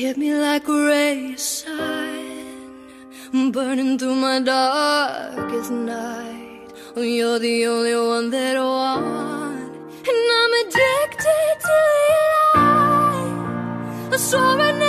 hit me like a ray of sun, burning through my darkest night. Oh, you're the only one that I want, and I'm addicted to your light. I swore I'd